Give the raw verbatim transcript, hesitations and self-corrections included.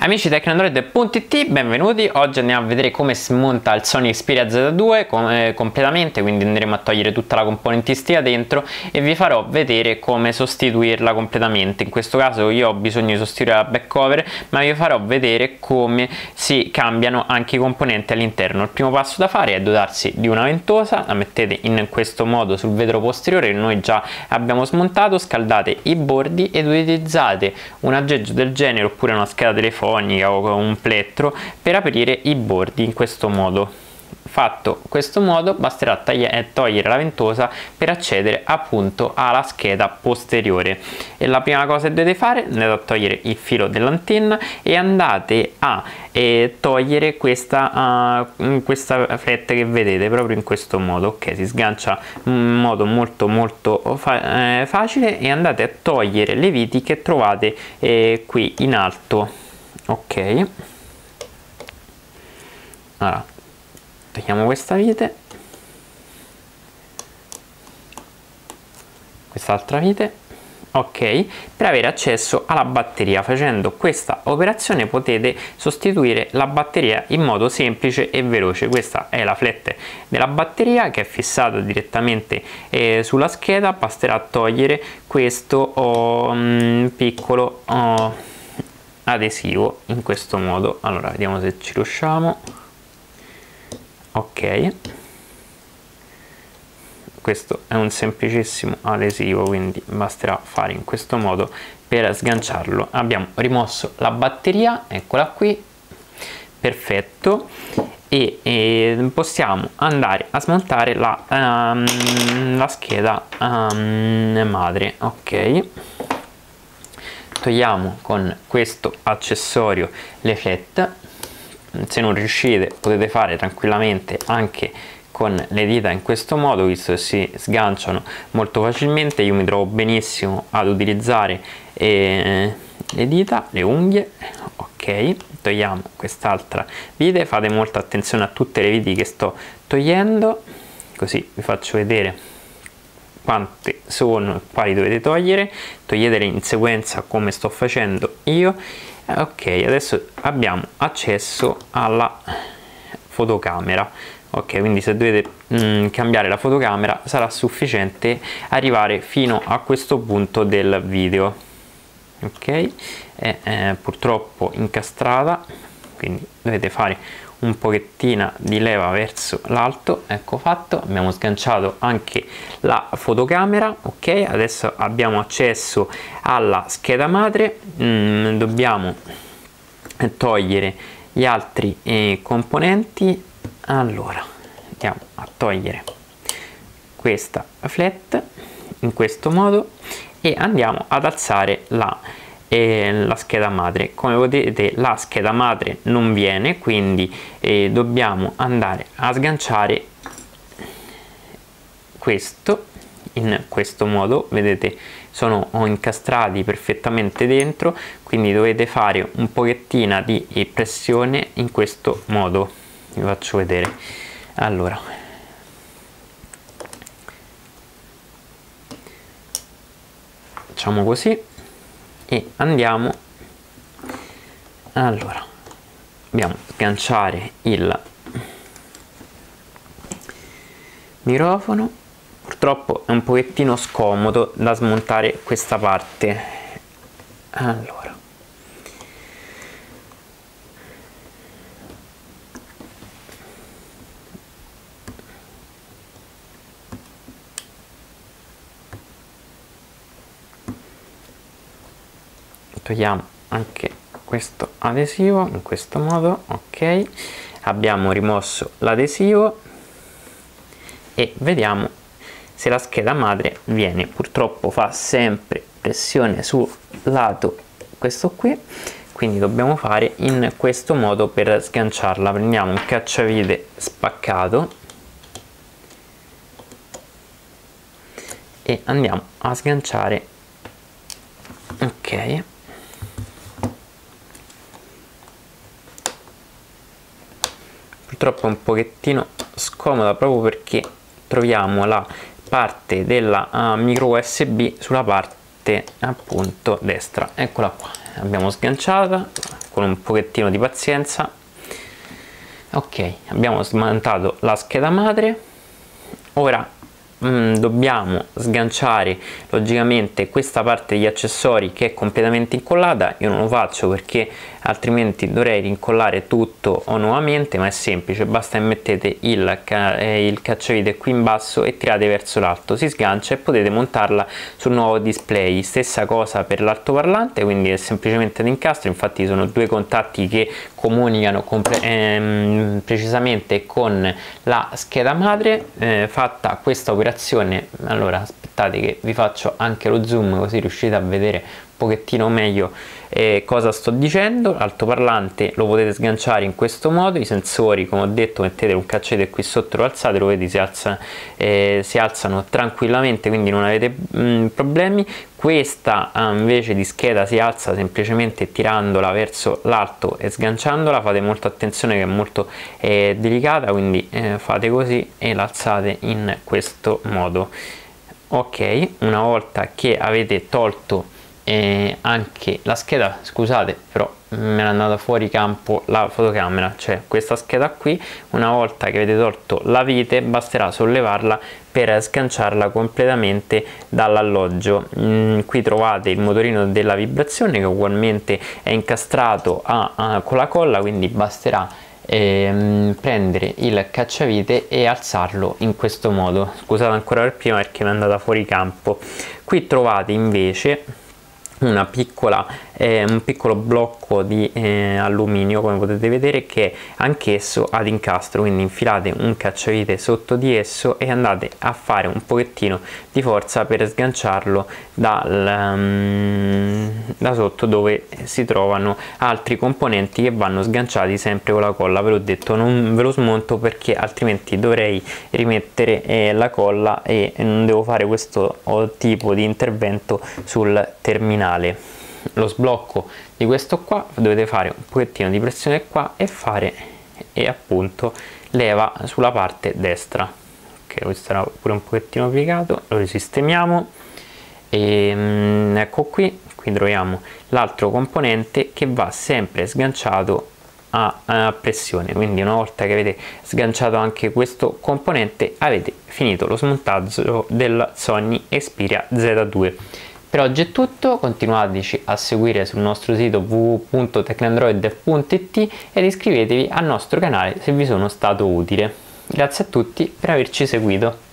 Amici di Tecnoandroid punto it, benvenuti. Oggi andiamo a vedere come si monta il Sony Xperia Z due com eh, completamente, quindi andremo a togliere tutta la componentistica dentro e vi farò vedere come sostituirla completamente. In questo caso io ho bisogno di sostituire la back cover, ma vi farò vedere come si cambiano anche i componenti all'interno. Il primo passo da fare è dotarsi di una ventosa, la mettete in questo modo sul vetro posteriore che noi già abbiamo smontato, scaldate i bordi ed utilizzate un aggeggio del genere oppure una scheda telefonica o un plettro per aprire i bordi in questo modo. Fatto questo modo basterà togliere la ventosa per accedere appunto alla scheda posteriore, e la prima cosa che dovete fare, andate a togliere il filo dell'antenna e andate a eh, togliere questa, uh, questa fletta che vedete proprio in questo modo. Ok, si sgancia in modo molto molto fa eh, facile, e andate a togliere le viti che trovate eh, qui in alto. Ok, allora togliamo questa vite, quest'altra vite. Ok, per avere accesso alla batteria, facendo questa operazione potete sostituire la batteria in modo semplice e veloce. Questa è la flette della batteria che è fissata direttamente eh, sulla scheda. Basterà togliere questo oh, um, piccolo oh, adesivo in questo modo. Allora vediamo se ci riusciamo. Ok, questo è un semplicissimo adesivo, quindi basterà fare in questo modo per sganciarlo. Abbiamo rimosso la batteria, eccola qui, perfetto, e, e possiamo andare a smontare la, um, la scheda um, madre. Ok, togliamo con questo accessorio le flette. Se non riuscite potete fare tranquillamente anche con le dita in questo modo, visto che si sganciano molto facilmente. Io mi trovo benissimo ad utilizzare eh, le dita, le unghie. Ok, togliamo quest'altra vite, fate molta attenzione a tutte le viti che sto togliendo, così vi faccio vedere quante sono e quali dovete togliere. Toglietele in sequenza come sto facendo io. Ok, adesso abbiamo accesso alla fotocamera. Ok, quindi se dovete mm, cambiare la fotocamera sarà sufficiente arrivare fino a questo punto del video. Ok, è eh, purtroppo incastrata, quindi dovete fare un pochettino di leva verso l'alto. Ecco fatto, abbiamo sganciato anche la fotocamera. Ok, adesso abbiamo accesso alla scheda madre. Mm, dobbiamo togliere gli altri eh, componenti. Allora andiamo a togliere questa flat in questo modo e andiamo ad alzare la E la scheda madre. Come vedete la scheda madre non viene, quindi eh, dobbiamo andare a sganciare questo in questo modo. Vedete, sono incastrati perfettamente dentro, quindi dovete fare un pochettino di pressione in questo modo. Vi faccio vedere. Allora, facciamo così e andiamo. Allora dobbiamo sganciare il microfono. Purtroppo è un pochettino scomodo da smontare questa parte. Allora togliamo anche questo adesivo in questo modo. Ok, abbiamo rimosso l'adesivo e vediamo se la scheda madre viene. Purtroppo fa sempre pressione sul lato questo qui, quindi dobbiamo fare in questo modo per sganciarla. Prendiamo un cacciavite spaccato e andiamo a sganciare. Ok, purtroppo è un pochettino scomoda proprio perché troviamo la parte della uh, micro U S B sulla parte appunto destra. Eccola qua. abbiamo sganciata con un pochettino di pazienza. Ok, abbiamo smontato la scheda madre. Ora mh, dobbiamo sganciare logicamente questa parte degli accessori che è completamente incollata. Io non lo faccio perché altrimenti dovrei rincollare tutto nuovamente, ma è semplice, basta che mettete il, ca eh, il cacciavite qui in basso e tirate verso l'alto, si sgancia e potete montarla sul nuovo display. Stessa cosa per l'altoparlante, quindi è semplicemente ad incastro, infatti sono due contatti che comunicano ehm, precisamente con la scheda madre. Eh, fatta questa operazione, allora aspettate che vi faccio anche lo zoom così riuscite a vedere un pochettino meglio eh, cosa sto dicendo. L'altoparlante lo potete sganciare in questo modo, i sensori, come ho detto, mettete un cacciavite qui sotto, lo alzate, lo vedi si, alza, eh, si alzano tranquillamente, quindi non avete mh, problemi. Questa invece di scheda si alza semplicemente tirandola verso l'alto e sganciandola. Fate molta attenzione che è molto eh, delicata, quindi eh, fate così e l'alzate in questo modo. Ok, una volta che avete tolto eh, anche la scheda, scusate però me l'è andata fuori campo la fotocamera, cioè questa scheda qui, una volta che avete tolto la vite basterà sollevarla per sganciarla completamente dall'alloggio. Mm, qui trovate il motorino della vibrazione che ugualmente è incastrato a, a, con la colla, quindi basterà ehm, prendere il cacciavite e alzarlo in questo modo. Scusate ancora per prima perché mi è andata fuori campo. Qui trovate invece una piccola, eh, un piccolo blocco di eh, alluminio, come potete vedere, che è anch'esso ad incastro, quindi infilate un cacciavite sotto di esso e andate a fare un pochettino di forza per sganciarlo dal, um, da sotto dove si trovano altri componenti che vanno sganciati sempre con la colla. Ve l'ho detto, non ve lo smonto perché altrimenti dovrei rimettere eh, la colla e non devo fare questo tipo di intervento sul terminale. Lo sblocco di questo qua dovete fare un pochettino di pressione qua e fare e appunto leva sulla parte destra. Ok, questo era pure un pochettino piegato, lo risistemiamo e mm, ecco qui. Qui troviamo l'altro componente che va sempre sganciato a, a pressione, quindi una volta che avete sganciato anche questo componente avete finito lo smontaggio del Sony Xperia Z due. Per oggi è tutto, continuateci a seguire sul nostro sito w w w punto tecnoandroid punto i t ed iscrivetevi al nostro canale se vi sono stato utile. Grazie a tutti per averci seguito.